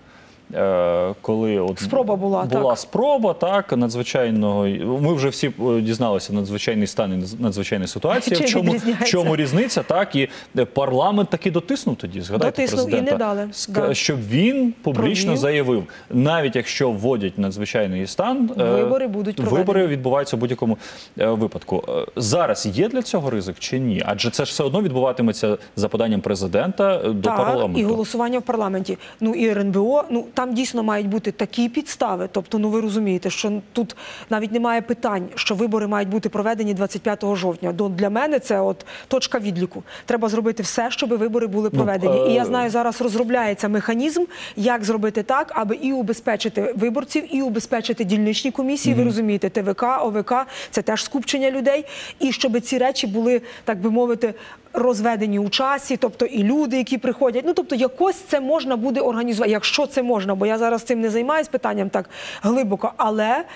Коли от спроба була, була так. спроба, так, надзвичайного, ми вже всі дізналися надзвичайний стан і надзвичайна ситуація, в чому, в чому різниця, так, і парламент таки дотиснув тоді, згадайте дотиснув президента, і не дали. Да. Щоб він публічно Провів. заявив, навіть якщо вводять надзвичайний стан, вибори будуть проведені. Вибори відбуваються в будь-якому випадку. Зараз є для цього ризик чи ні? Адже це ж все одно відбуватиметься за поданням президента до так, парламенту. І голосування в парламенті. Ну і РНБО, ну там дійсно мають бути такі підстави, тобто, ну ви розумієте, що тут навіть немає питань, що вибори мають бути проведені двадцять п'ятого жовтня. Для мене це от точка відліку. Треба зробити все, щоб вибори були проведені. Ну, е... І я знаю, зараз розробляється механізм, як зробити так, аби і убезпечити виборців, і убезпечити дільничні комісії, mm-hmm. ви розумієте, ТВК, ОВК, це теж скупчення людей, і щоб ці речі були, так би мовити, розведені у часі, тобто і люди, які приходять. Ну, тобто якось це можна буде організувати, якщо це можна, бо я зараз цим не займаюся питанням так глибоко, але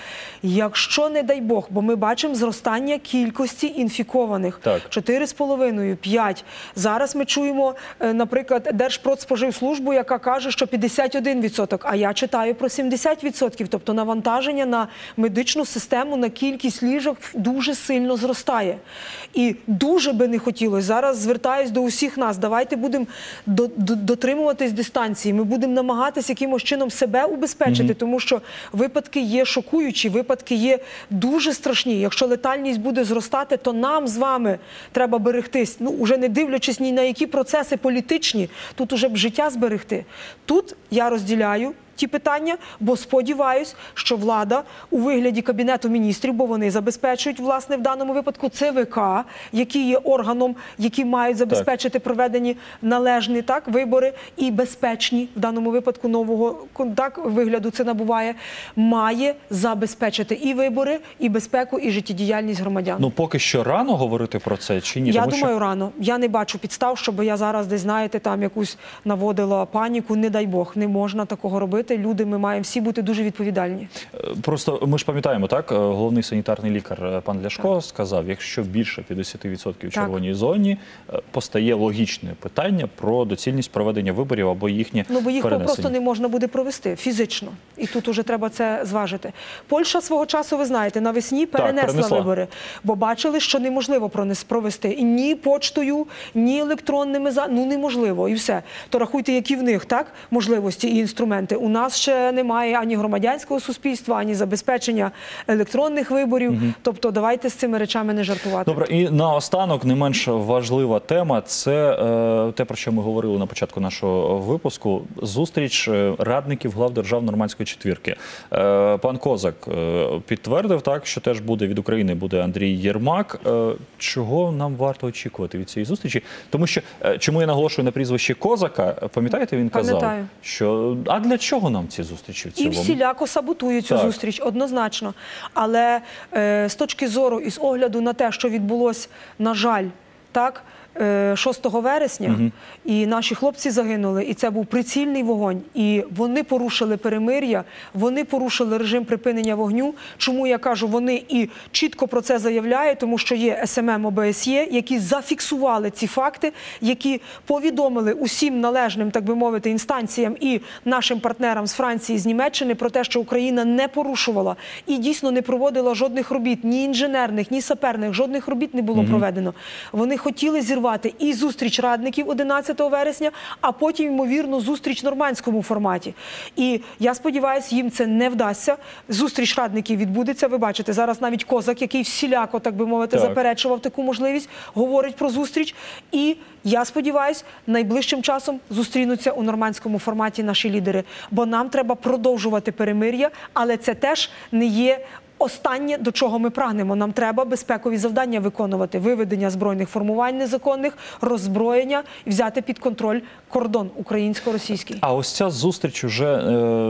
якщо, не дай Бог, бо ми бачимо зростання кількості інфікованих, чотири з половиною, п'ять. Зараз ми чуємо, наприклад, Держпродспоживслужбу, яка каже, що п'ятдесят один відсоток, а я читаю про сімдесят відсотків, тобто навантаження на медичну систему, на кількість ліжок дуже сильно зростає. І дуже би не хотілося, зараз звертаюсь до усіх нас, давайте будемо дотримуватись дистанції, ми будемо намагатися якимось чином себе убезпечити, mm-hmm. тому що випадки є шокуючі, випадки є дуже страшні. Якщо летальність буде зростати, то нам з вами треба берегтись, ну, уже не дивлячись ні на які процеси політичні, тут уже б життя зберегти. Тут я розділяю ті питання, бо сподіваюсь, що влада у вигляді Кабінету міністрів, бо вони забезпечують, власне, в даному випадку ЦВК, який є органом, які мають забезпечити так. проведені належні так, вибори і безпечні, в даному випадку нового так, вигляду це набуває, має забезпечити і вибори, і безпеку, і життєдіяльність громадян. Ну, поки що рано говорити про це чи ні? Я Тому, думаю, що... рано. Я не бачу підстав, щоб я зараз десь, знаєте, там якусь наводила паніку. Не дай Бог, не можна такого робити. Люди, ми маємо всі бути дуже відповідальні. Просто ми ж пам'ятаємо, так, головний санітарний лікар пан Ляшко так. сказав, якщо більше п'ятдесят відсотків в червоній зоні, постає логічне питання про доцільність проведення виборів або їхнє перенесення. Ну, бо їх просто не можна буде провести фізично. І тут уже треба це зважити. Польща свого часу, ви знаєте, навесні перенесла, так, перенесла. вибори, бо бачили, що неможливо провести. І ні почтою, ні електронними, ну неможливо, і все. То рахуйте, які в них, так, можливості і інструменти. У нас ще немає ані громадянського суспільства, ані забезпечення електронних виборів. Угу. Тобто давайте з цими речами не жартувати. Добре, і наостанок не менш важлива тема – це е, те, про що ми говорили на початку нашого випуску. Зустріч радників глав держав Нормандської четвірки. Е, пан Козак е, підтвердив, так, що теж буде від України буде Андрій Єрмак. Е, чого нам варто очікувати від цієї зустрічі? Тому що, е, чому я наголошую на прізвище Козака, пам'ятаєте, він казав, Пам'ятаю. що а для чого нам ці зустрічі в цілому? І всіляко саботують цю так. зустріч, однозначно. Але е, з точки зору і з огляду на те, що відбулось, на жаль, так, шостого вересня, угу. і наші хлопці загинули, і це був прицільний вогонь, і вони порушили перемир'я, вони порушили режим припинення вогню. Чому я кажу, вони і чітко про це заявляють, тому що є ес ем ем О Б С Є, які зафіксували ці факти, які повідомили усім належним, так би мовити, інстанціям і нашим партнерам з Франції, з Німеччини про те, що Україна не порушувала і дійсно не проводила жодних робіт, ні інженерних, ні саперних, жодних робіт не було угу. проведено. Вони хотіли зірвати і зустріч радників одинадцятого вересня, а потім, ймовірно, зустріч в нормандському форматі. І я сподіваюся, їм це не вдасться. Зустріч радників відбудеться. Ви бачите, зараз навіть Козак, який всіляко, так би мовити, так. заперечував таку можливість, говорить про зустріч. І я сподіваюся, найближчим часом зустрінуться у нормандському форматі наші лідери. Бо нам треба продовжувати перемир'я, але це теж не є останнє, до чого ми прагнемо. Нам треба безпекові завдання виконувати. Виведення збройних формувань незаконних, роззброєння і взяти під контроль кордон українсько-російський. А ось ця зустріч уже е,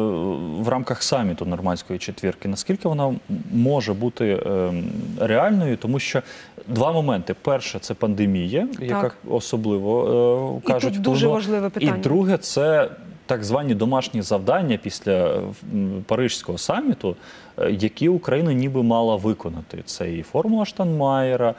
в рамках саміту Нормандської четвірки, наскільки вона може бути е, реальною? Тому що два моменти. Перше – це пандемія, так. яка особливо, е, кажуть, і тут дуже важливе питання. І друге – це так звані домашні завдання після Паризького саміту, які Україна ніби мала виконати. Це і формула Штайнмаєра,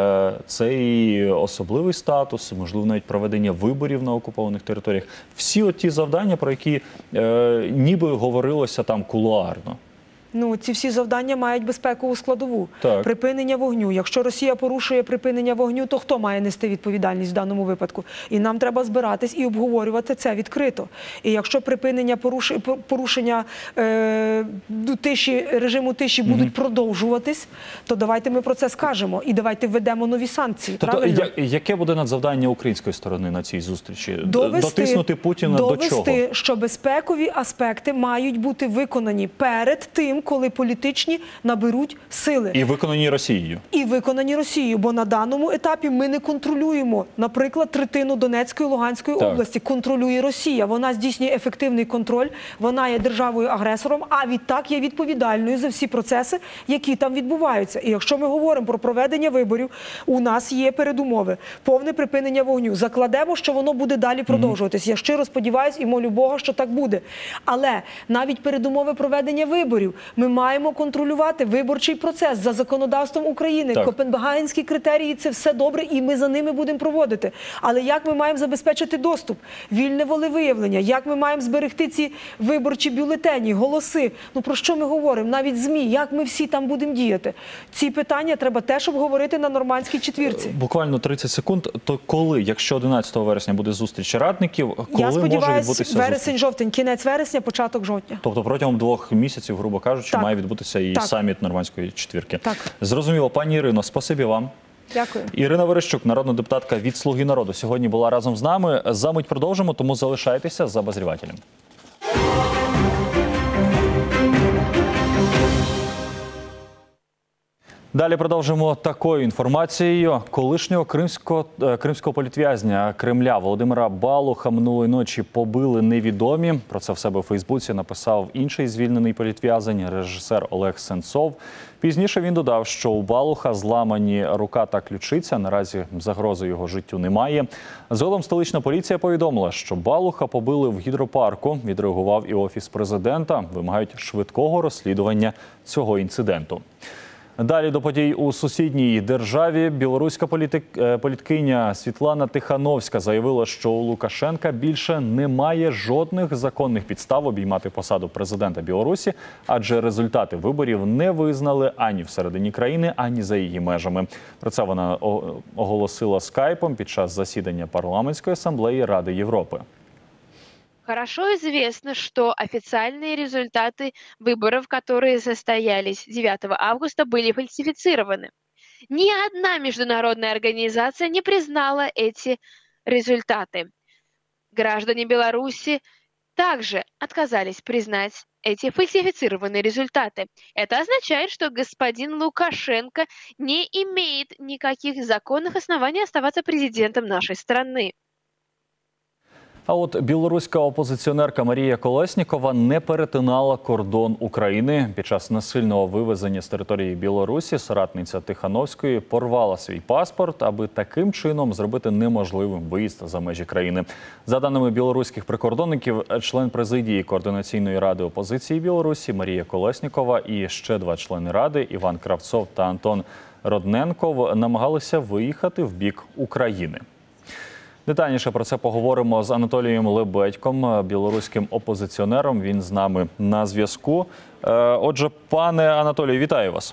це і особливий статус, можливо, навіть проведення виборів на окупованих територіях. Всі от ті завдання, про які е, ніби говорилося там кулуарно. Ну, ці всі завдання мають безпекову складову. Так. Припинення вогню. Якщо Росія порушує припинення вогню, то хто має нести відповідальність в даному випадку? І нам треба збиратись і обговорювати це відкрито. І якщо припинення поруш... порушення е... тиші, режиму тиші будуть mm-hmm. продовжуватись, то давайте ми про це скажемо. І давайте введемо нові санкції. Тобто, я... яке буде надзавдання української сторони на цій зустрічі? Довести, Дотиснути Путіна довести, до чого? що безпекові аспекти мають бути виконані перед тим, тим, коли політичні наберуть сили. І виконані Росією. І виконані Росією, бо на даному етапі ми не контролюємо, наприклад, третину Донецької, Луганської Так. області. Контролює Росія. Вона здійснює ефективний контроль, вона є державою-агресором, а відтак є відповідальною за всі процеси, які там відбуваються. І якщо ми говоримо про проведення виборів, у нас є передумови. Повне припинення вогню. Закладемо, що воно буде далі продовжуватись. Я щиро сподіваюся і молю Бога, що так буде. Але навіть передумови проведення виборів ми маємо контролювати виборчий процес за законодавством України. Так. Копенгагенські критерії – це все добре, і ми за ними будемо проводити. Але як ми маємо забезпечити доступ? Вільне волевиявлення? Як ми маємо зберегти ці виборчі бюлетені, голоси? Ну про що ми говоримо? Навіть ЗМІ. Як ми всі там будемо діяти? Ці питання треба теж обговорити на нормандській четвірці. Буквально тридцять секунд. То коли, якщо одинадцятого вересня буде зустріч радників, коли Я може сподіваюся, відбутися вересень-жовтень, кінець вересня, початок жовтня. Тобто протягом двох місяців, грубо кажучи, Так. має відбутися і Так. саміт нормандської четвірки. Так. Зрозуміло. Пані Ірино, спасибі вам. Дякую. Ірина Верещук, народна депутатка від «Слуги народу», сьогодні була разом з нами. За мить продовжимо, тому залишайтеся за обозрівателем. Далі продовжимо такою інформацією. Колишнього кримського, кримського політв'язня Кремля Володимира Балуха минулої ночі побили невідомі. Про це в себе у Фейсбуці написав інший звільнений політв'язень, режисер Олег Сенцов. Пізніше він додав, що у Балуха зламані рука та ключиця. Наразі загрози його життю немає. Згодом столична поліція повідомила, що Балуха побили в гідропарку. Відреагував і Офіс президента. Вимагають швидкого розслідування цього інциденту. Далі до подій у сусідній державі. Білоруська політик, політкиня Світлана Тихановська заявила, що у Лукашенка більше немає жодних законних підстав обіймати посаду президента Білорусі, адже результати виборів не визнали ані всередині країни, ані за її межами. Про це вона оголосила скайпом під час засідання парламентської асамблеї Ради Європи. Хорошо известно, что официальные результаты выборов, которые состоялись девятого августа, были фальсифицированы. Ни одна международная организация не признала эти результаты. Граждане Беларуси также отказались признать эти фальсифицированные результаты. Это означает, что господин Лукашенко не имеет никаких законных оснований оставаться президентом нашей страны. А от білоруська опозиціонерка Марія Колеснікова не перетинала кордон України. Під час насильного вивезення з території Білорусі соратниця Тихановської порвала свій паспорт, аби таким чином зробити неможливим виїзд за межі країни. За даними білоруських прикордонників, член президії Координаційної ради опозиції Білорусі Марія Колеснікова і ще два члени ради Іван Кравцов та Антон Родненков намагалися виїхати в бік України. Детальніше про це поговоримо з Анатолієм Лебедьком, білоруським опозиціонером. Він з нами на зв'язку. Отже, пане Анатолію, вітаю вас.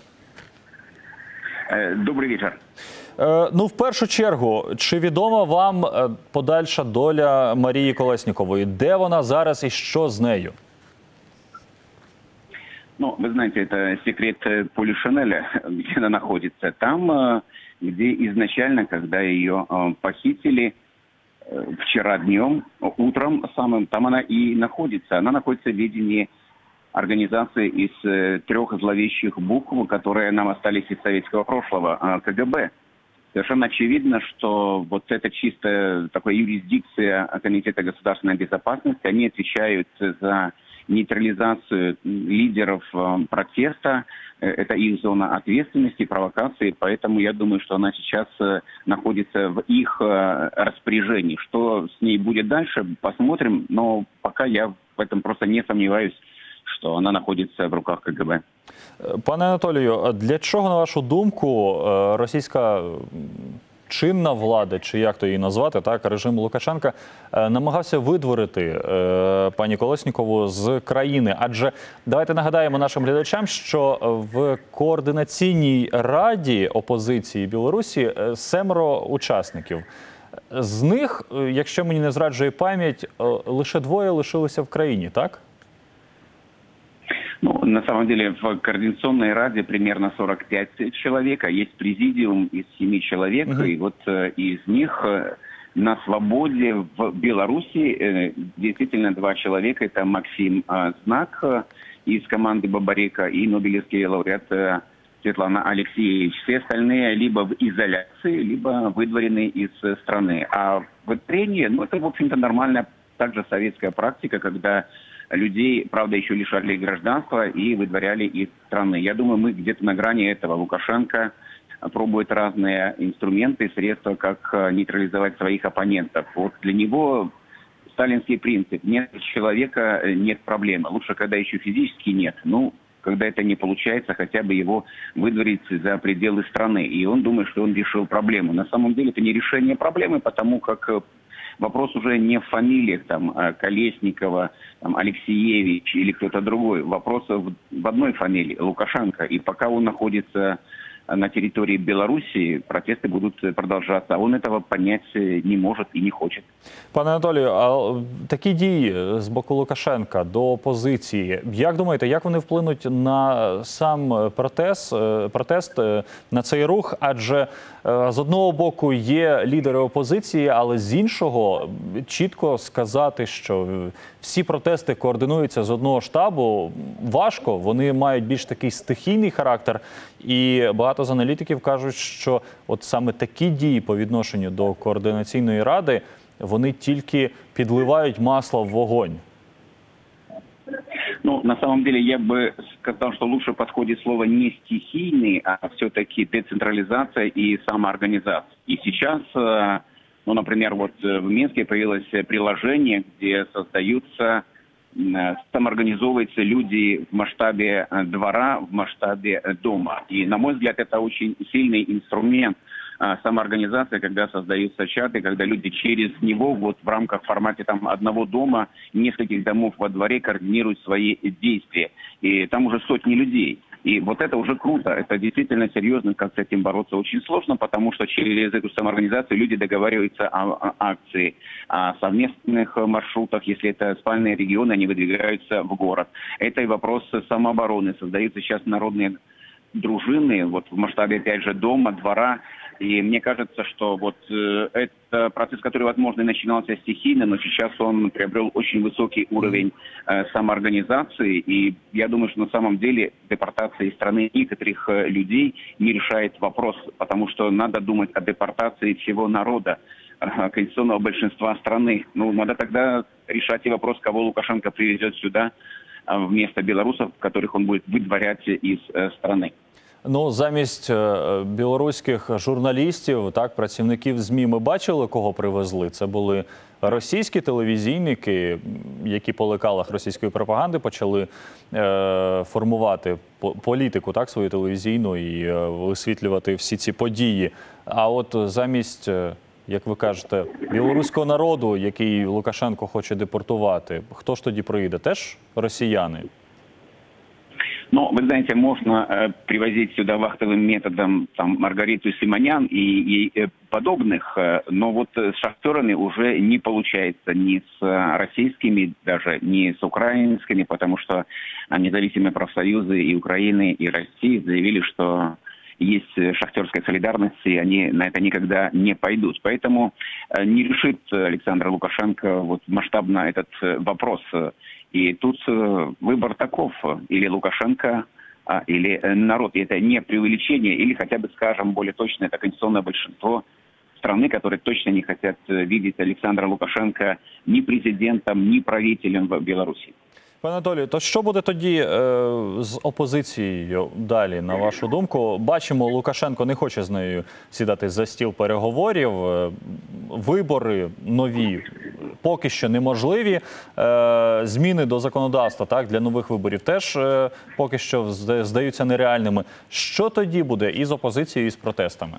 Добрий вечір. Ну, в першу чергу, чи відома вам подальша доля Марії Колеснікової? Де вона зараз і що з нею? Ну, вы знаете, это секрет Полишинеля, где она находится. Там, где изначально, когда ее похитили, вчера днем, утром самым, там она и находится. Она находится в ведении организации из трех зловещих букв, которые нам остались из советского прошлого, КГБ. Совершенно очевидно, что вот эта чистая такая юрисдикция Комитета государственной безопасности, они отвечают за нейтрализацию лидеров протеста. Это их зона ответственности, провокации, поэтому я думаю, что она сейчас находится в их распоряжении. Что с ней будет дальше, посмотрим, но пока я в этом просто не сомневаюсь, що вона знаходиться в руках КГБ. Пане Анатолію, для чого, на вашу думку, російська чинна влада, чи як то її назвати, так, режим Лукашенка, намагався видворити пані Колеснікову з країни? Адже давайте нагадаємо нашим глядачам, що в Координаційній раді опозиції Білорусі семеро учасників. З них, якщо мені не зраджує пам'ять, лише двоє лишилися в країні, так? Ну, на самом деле в Координационной Раде примерно сорок пять человек, а есть президиум из семи человек, uh-huh. и вот э, из них э, на свободе в Беларуси э, действительно два человека, это Максим э, Знак из команды Бабарика и Нобелевский лауреат э, Светлана Алексеевич. Все остальные либо в изоляции, либо выдворены из э, страны. А выдворение, ну, это, в общем-то, нормальная также советская практика, когда людей, правда, еще лишали гражданства и выдворяли из страны. Я думаю, мы где-то на грани этого. Лукашенко пробует разные инструменты, средства, как нейтрализовать своих оппонентов. Вот для него сталинский принцип: нет человека, нет проблемы. Лучше, когда еще физически нет. Ну, когда это не получается, хотя бы его выдворить за пределы страны. И он думает, что он решил проблему. На самом деле это не решение проблемы, потому как вопрос уже не в фамилиях, там, Колесникова, там, Алексеевич или кто-то другой. Вопрос в, в одной фамилии — Лукашенко. И пока он находится на территории Белоруссии, протесты будут продолжаться. А он этого понять не может і не хоче. Пане Анатолію, а такі дії з боку Лукашенка до опозиції, як думаєте, як вони вплинуть на сам протест, протест на цей рух? Адже з одного боку є лідери опозиції, але з іншого чітко сказати, що всі протести координуються з одного штабу, важко. Вони мають більш такий стихійний характер. І багато з аналітиків кажуть, що от саме такі дії по відношенню до Координаційної ради, вони тільки підливають масло в вогонь. Ну, на самом деле, я бы сказал, что лучше подходит слово не стихийный, а все-таки децентрализация и самоорганизация. И сейчас, ну, например, вот в Минске появилось приложение, где создаются, самоорганизовываются люди в масштабе двора, в масштабе дома. И, на мой взгляд, это очень сильный инструмент самоорганизации, когда создаются чаты, когда люди через него вот в рамках формате там одного дома, нескольких домов во дворе координируют свои действия. И там уже сотни людей. И вот это уже круто, это действительно серьезно, как с этим бороться очень сложно, потому что через эту самоорганизацию люди договариваются о, о акции, о совместных маршрутах, если это спальные регионы, они выдвигаются в город. Это и вопрос самообороны, создаются сейчас народные дружины, вот в масштабе, опять же, дома, двора. И мне кажется, что вот э, это процесс, который, возможно, и начинался стихийно, но сейчас он приобрел очень высокий уровень э, самоорганизации. И я думаю, что на самом деле депортация из страны некоторых э, людей не решает вопрос, потому что надо думать о депортации всего народа, э, конституционного большинства страны. Ну, надо тогда решать и вопрос, кого Лукашенко привезет сюда э, вместо белорусов, которых он будет выдворять из э, страны. Ну, замість білоруських журналістів, так, працівників ЗМІ, ми бачили, кого привезли. Це були російські телевізійники, які по лекалах російської пропаганди почали е, формувати політику, так, свою телевізійну і е, висвітлювати всі ці події. А от замість, як ви кажете, білоруського народу, який Лукашенко хоче депортувати, хто ж тоді приїде? Теж росіяни? Ну, вы знаете, можно э, привозить сюда вахтовым методом там, Маргариту Симонян и, и э, подобных, э, но вот с шахтерами уже не получается ни с э, российскими, даже ни с украинскими, потому что э, независимые профсоюзы и Украины, и России заявили, что есть шахтерская солидарность, и они на это никогда не пойдут. Поэтому э, не решит Александр Лукашенко вот, масштабно этот э, вопрос. И тут выбор таков: или Лукашенко, или народ. И это не преувеличение, или хотя бы, скажем, более точно, это конституционное большинство страны, которые точно не хотят видеть Александра Лукашенко ни президентом, ни правителем в Беларуси. Пане Анатолію, то що буде тоді е, з опозицією далі, на вашу думку? Бачимо, Лукашенко не хоче з нею сідати за стіл переговорів. Е, вибори нові поки що неможливі. Е, зміни до законодавства, так, для нових виборів теж е, поки що здаються нереальними. Що тоді буде і з опозицією, і з протестами?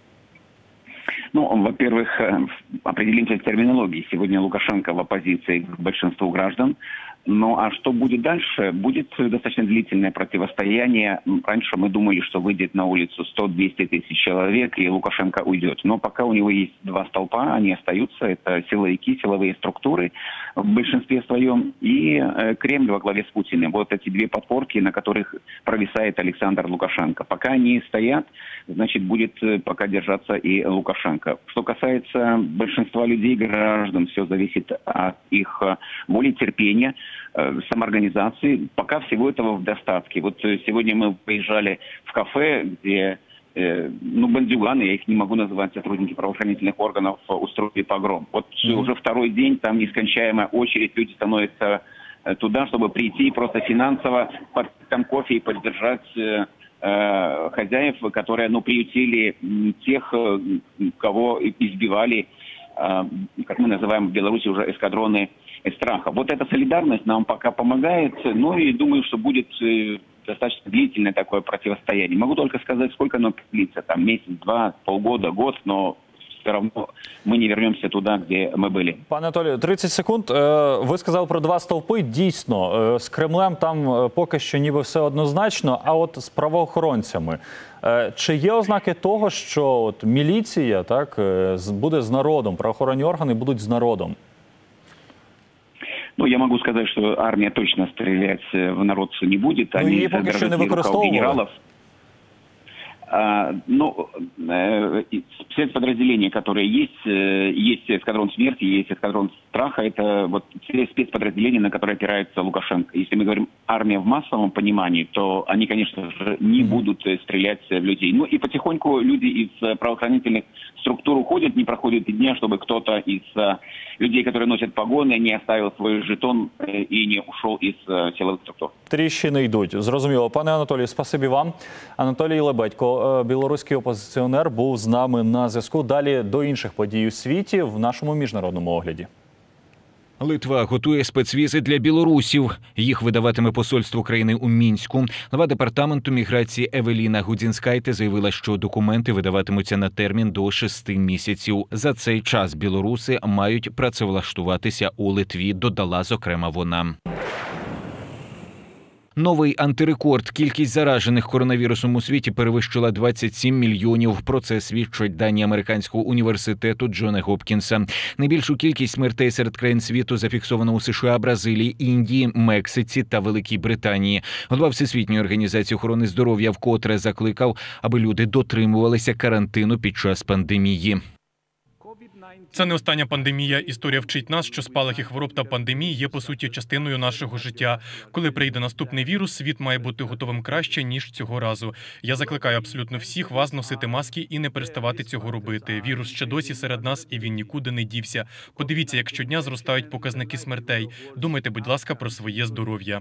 Ну, во-первых, определимся в терминологии. Сегодня Лукашенко в оппозиции к большинству граждан. Ну, а что будет дальше? Будет достаточно длительное противостояние. Раньше мы думали, что выйдет на улицу сто-двести тысяч человек, и Лукашенко уйдет. Но пока у него есть два столпа, они остаются. Это силовики, силовые структуры в большинстве своем, и Кремль во главе с Путиным. Вот эти две подпорки, на которых провисает Александр Лукашенко. Пока они стоят, значит, будет пока держаться и Лукашенко. Что касается большинства людей, граждан, все зависит от их воли, терпения. самоорганизации. Пока всего этого в достатке. Вот сегодня мы приезжали в кафе, где ну, бандюганы, я их не могу называть, сотрудники правоохранительных органов, устроили погром. Вот mm-hmm. уже второй день там нескончаемая очередь, люди становятся туда, чтобы прийти просто финансово, под там кофе и поддержать э, хозяев, которые, ну, приютили тех, кого избивали, э, как мы называем в Беларуси уже эскадроны страха. Вот эта солидарность нам пока помогает, ну и думаю, что будет э, достаточно длительное такое противостояние. Могу только сказать, сколько оно длится, там месяц, два, полгода, год, но все равно ми не вернемося туди, де ми були. Пане Анатолію, тридцять секунд. Ви сказали про два стовпи. Дійсно, з Кремлем там поки що ніби все однозначно, а от з правоохоронцями. Чи є ознаки того, що от міліція так, буде з народом, правоохоронні органи будуть з народом? Ну, я могу сказать, что армия точно стрелять в народ не будет. Ну, її поки що не використовували. А, ну, э, спецподразделения, которые есть, э, есть эскадрон смерти, есть эскадрон страха, это вот все спецподразделения, на которые опирается Лукашенко. Если мы говорим армия в массовом понимании, то они, конечно же, не будут стрелять в людей. Ну и потихоньку люди из правоохранительных структур уходят, не проходит и дня, чтобы кто-то из людей, которые носят погоны, не оставил свой жетон и не ушел из силовых структур. Тріщини йдуть. Зрозуміло. Пане Анатолію, спасибі вам. Анатолій Лебедько, білоруський опозиціонер, був з нами на зв'язку. Далі до інших подій у світі в нашому міжнародному огляді. Литва готує спецвізи для білорусів. Їх видаватиме посольство країни у Мінську. Глава департаменту міграції Евеліна Гудзінскайте заявила, що документи видаватимуться на термін до шести місяців. За цей час білоруси мають працевлаштуватися у Литві, додала зокрема вона. Новий антирекорд. Кількість заражених коронавірусом у світі перевищила двадцять сім мільйонів. Про це свідчать дані американського університету Джона Гопкінса. Найбільшу кількість смертей серед країн світу зафіксовано у США, Бразилії, Індії, Мексиці та Великій Британії. Голова Всесвітньої організації охорони здоров'я вкотре закликав, аби люди дотримувалися карантину під час пандемії. Це не остання пандемія. Історія вчить нас, що спалахи хвороб та пандемії є, по суті, частиною нашого життя. Коли прийде наступний вірус, світ має бути готовим краще, ніж цього разу. Я закликаю абсолютно всіх вас носити маски і не переставати цього робити. Вірус ще досі серед нас, і він нікуди не дівся. Подивіться, як щодня зростають показники смертей. Думайте, будь ласка, про своє здоров'я.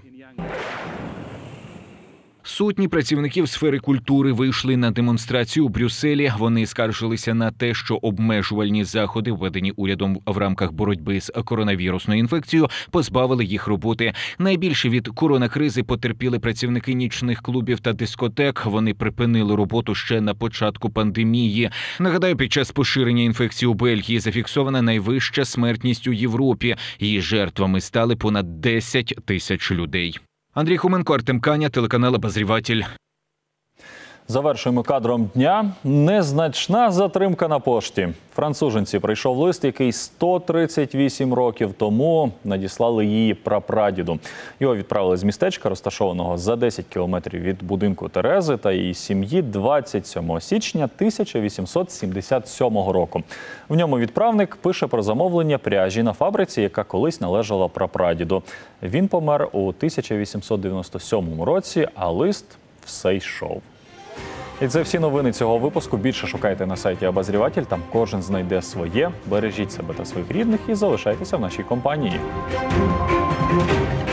Сотні працівників сфери культури вийшли на демонстрацію у Брюсселі. Вони скаржилися на те, що обмежувальні заходи, введені урядом в рамках боротьби з коронавірусною інфекцією, позбавили їх роботи. Найбільше від коронакризи потерпіли працівники нічних клубів та дискотек. Вони припинили роботу ще на початку пандемії. Нагадаю, під час поширення інфекції у Бельгії зафіксована найвища смертність у Європі. Її жертвами стали понад десять тисяч людей. Андрій Хоменко, Артем Каня, телеканал «Обозріватель». Завершуємо кадром дня. Незначна затримка на пошті. Француженці прийшов лист, який сто тридцять вісім років тому надіслали її прапрадіду. Його відправили з містечка, розташованого за десять кілометрів від будинку Терези та її сім'ї двадцять сьомого січня тисяча вісімсот сімдесят сьомого року. В ньому відправник пише про замовлення пряжі на фабриці, яка колись належала прапрадіду. Він помер у тисяча вісімсот дев'яносто сьомому році, а лист все йшов. І це всі новини цього випуску. Більше шукайте на сайті «Обозріватель». Там кожен знайде своє. Бережіть себе та своїх рідних і залишайтеся в нашій компанії.